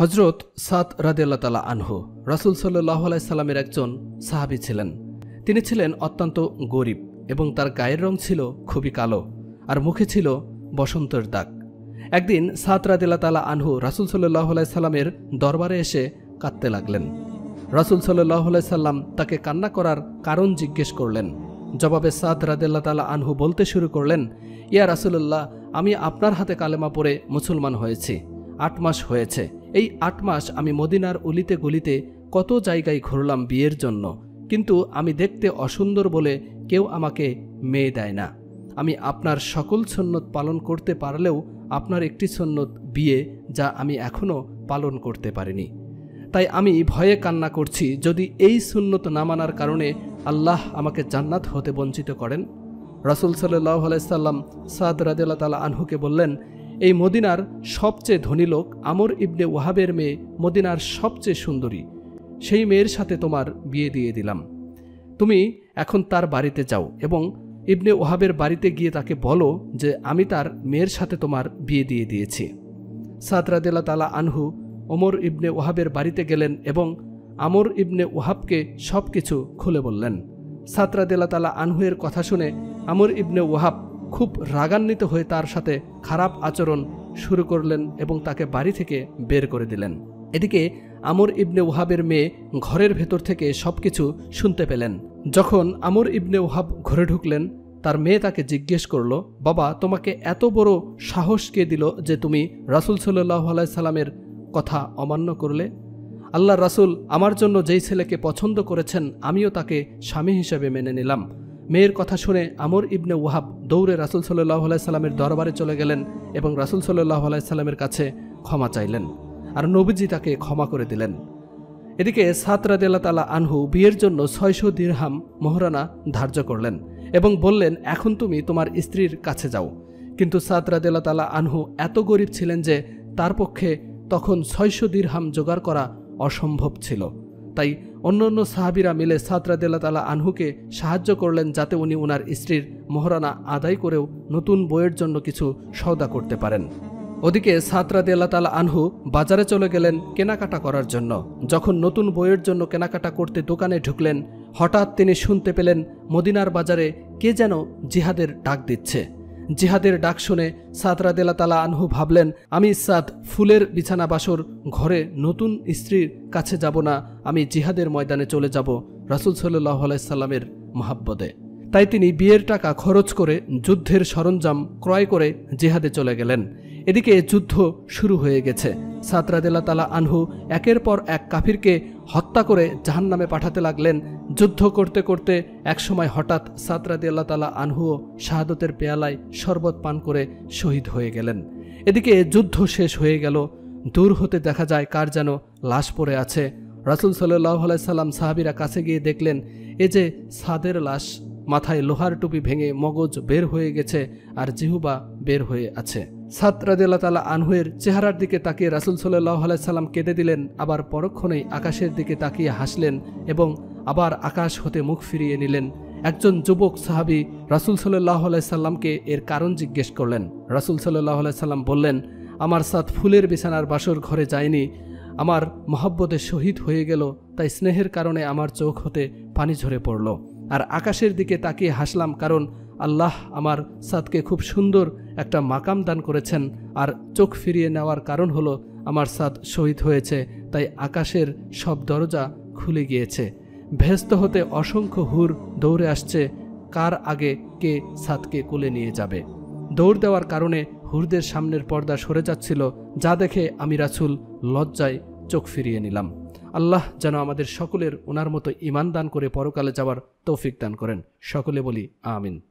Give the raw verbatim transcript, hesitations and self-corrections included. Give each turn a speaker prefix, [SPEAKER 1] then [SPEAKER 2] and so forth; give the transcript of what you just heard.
[SPEAKER 1] হজরত সাদ রাদিয়াল্লাহু তাআলা আনহু রাসূল সাল্লাল্লাহু আলাইহি সাল্লামের একজন সাহাবী ছিলেন। তিনি ছিলেন অত্যন্ত গরিব এবং তার গায়ের রং ছিল খুবই কালো আর মুখে ছিল বসন্তের দাগ। একদিন সাদ রাদিয়াল্লাহু তাআলা আনহু রাসূল সাল্লাল্লাহু আলাইহি সাল্লামের দরবারে এসে কাঁদতে লাগলেন। রাসূল সাল্লাল্লাহু আলাইহি সাল্লাম তাকে কান্না করার কারণ জিজ্ঞেস করলেন। জবাবে সাদ রাদিয়াল্লাহু তাআলা আনহু বলতে শুরু করলেন, ইয়া রাসূলুল্লাহ, আমি আপনার হাতে কালেমা পড়ে মুসলমান হয়েছি। আট মাস হয়েছে। এই আট মাস আমি মদিনার অলিতে গলিতে কত জায়গায় ঘুরলাম বিয়ের জন্য, কিন্তু আমি দেখতে অসুন্দর বলে কেউ আমাকে মেয়ে দেয় না। আমি আপনার সকল সুন্নত পালন করতে পারলেও আপনার একটি সুন্নত বিয়ে, যা আমি এখনও পালন করতে পারিনি। তাই আমি ভয়ে কান্না করছি, যদি এই সুন্নত না মানার কারণে আল্লাহ আমাকে জান্নাত হতে বঞ্চিত করেন। রাসূল সাল্লাল্লাহু আলাইহি সাল্লাম সাদ রাদিয়াল্লাহু তাআলা আনহুকে বললেন, এই মদিনার সবচেয়ে ধনী লোক আমর ইবনে ওয়াহাবের মেয়ে মদিনার সবচেয়ে সুন্দরী, সেই মেয়ের সাথে তোমার বিয়ে দিয়ে দিলাম। তুমি এখন তার বাড়িতে যাও এবং ইবনে ওয়াহাবের বাড়িতে গিয়ে তাকে বলো যে আমি তার মেয়ের সাথে তোমার বিয়ে দিয়ে দিয়েছি। সাদ রাদিয়াল্লাহু তাআলা আনহু ওমর ইবনে ওয়াহাবের বাড়িতে গেলেন এবং আমর ইবনে ওয়াহাবকে সব কিছু খুলে বললেন। সাদ রাদিয়াল্লাহু তাআলা আনহুয়ের কথা শুনে আমর ইবনে ওয়াহাব খুব রাগান্বিত হয়ে তার সাথে খারাপ আচরণ শুরু করলেন এবং তাকে বাড়ি থেকে বের করে দিলেন। এদিকে আমর ইবনে ওয়াহাবের মেয়ে ঘরের ভেতর থেকে সব কিছু শুনতে পেলেন। যখন আমর ইবনে ওয়াহাব ঘরে ঢুকলেন, তার মেয়ে তাকে জিজ্ঞেস করল, বাবা, তোমাকে এত বড় সাহস কে দিল যে তুমি রাসূল সাল্লাল্লাহু আলাইহি সাল্লামের কথা অমান্য করলে? আল্লাহ রাসূল আমার জন্য যেই ছেলেকে পছন্দ করেছেন, আমিও তাকে স্বামী হিসেবে মেনে নিলাম। মেয়ের কথা শুনে আমর ইবনে ওয়াহাব দৌড়ে রাসূল সাল্লাল্লাহু আলাইহি সাল্লামের দরবারে চলে গেলেন এবং রাসূল সাল্লাল্লাহু আলাইহি সাল্লামের কাছে ক্ষমা চাইলেন, আর নবীজি তাকে ক্ষমা করে দিলেন। এদিকে সাদ রাদিয়াল্লাহু তাআলা আনহু বিয়ের জন্য ছয়শো দিরহাম মোহরানা ধার্য করলেন এবং বললেন, এখন তুমি তোমার স্ত্রীর কাছে যাও। কিন্তু সাদ রাদিয়াল্লাহু তাআলা আনহু এত গরিব ছিলেন যে তার পক্ষে তখন ছয়শো দিরহাম জোগাড় করা অসম্ভব ছিল। তাই অন্য অন্য সাহাবীরা মিলে সাদ রাদিয়াল্লাহু তাআলা আনহুকে সাহায্য করলেন, যাতে উনি ওনার স্ত্রীর মোহরানা আদায় করেও নতুন বইয়ের জন্য কিছু সওদা করতে পারেন। ওদিকে সাদ রাদিয়াল্লাহু তাআলা আনহু বাজারে চলে গেলেন কেনাকাটা করার জন্য। যখন নতুন বইয়ের জন্য কেনাকাটা করতে দোকানে ঢুকলেন, হঠাৎ তিনি শুনতে পেলেন মদিনার বাজারে কে যেন জিহাদের ডাক দিচ্ছে। জিহাদের ডাক শুনে সাদ রাদিয়াল্লাহু তাআলা আনহু ভাবলেন, আমি সাদ ফুলের বিছানা বাসর ঘরে নতুন স্ত্রীর কাছে যাব না, আমি জিহাদের ময়দানে চলে যাব রাসূল সাল্লাল্লাহু আলাইহি সাল্লামের মহব্বতে। তাই তিনি বিয়ের টাকা খরচ করে যুদ্ধের সরঞ্জাম ক্রয় করে জিহাদে চলে গেলেন। এদিকে যুদ্ধ শুরু হয়ে গেছে। সাদ রাদিয়াল্লাহু তাআলা আনহু একের পর এক কাফিরকে হত্যা করে জাহান্নামে পাঠাতে লাগলেন। যুদ্ধ করতে করতে একসময় হঠাৎ সাদ রাদিয়াল্লাহু তাআলা আনহুও শাহাদতের পেয়ালায় শরবত পান করে শহীদ হয়ে গেলেন। এদিকে যুদ্ধ শেষ হয়ে গেল। দূর হতে দেখা যায় কার যেন লাশ পড়ে আছে। রাসূল সাল্লাল্লাহু আলাইহি সাল্লাম সাহাবীরা কাছে গিয়ে দেখলেন, এ যে সাদের লাশ, মাথায় লোহার টুপি ভেঙে মগজ বের হয়ে গেছে আর জিহুবা বের হয়ে আছে। সাদ রাদিয়াল্লাহু তাআলা আনহুয়ের চেহারার দিকে তাকিয়ে রাসূল সাল্লাল্লাহু আলাইহি সাল্লাম কেঁদে দিলেন, আবার পরক্ষণেই আকাশের দিকে তাকিয়ে হাসলেন এবং আবার আকাশ হতে মুখ ফিরিয়ে নিলেন। একজন যুবক সাহাবী রাসূল সাল্লাল্লাহু আলাইহি সাল্লামকে এর কারণ জিজ্ঞেস করলেন। রাসূল সাল্লাল্লাহু আলাইহি সাল্লাম বললেন, আমার সাদ ফুলের বিছানার বাসর ঘরে যায়নি, আমার মহব্বতে শহীদ হয়ে গেল, তাই স্নেহের কারণে আমার চোখ হতে পানি ঝরে পড়ল। আর আকাশের দিকে তাকিয়ে হাসলাম, কারণ আল্লাহ আমার সাদকে খুব সুন্দর একটা মাকাম দান করেছেন, আর চোখ ফিরিয়ে নেওয়ার কারণ হলো আমার সাদ শহীদ হয়েছে, তাই আকাশের সব দরজা খুলে গিয়েছে। ভেস্ত হতে অসংখ্য হুর দৌড়ে আসছে, কার আগে কে সাদকে কোলে নিয়ে যাবে। দৌড় দেওয়ার কারণে হুরদের সামনের পর্দা সরে যাচ্ছিল, যা দেখে আমি রাসূল লজ্জায় চোখ ফিরিয়ে নিলাম। আল্লাহ যেন আমাদের সকলের ওনার মতো ঈমান দান করে পরকালে যাওয়ার তৌফিক দান করেন। সকলে বলি আমিন।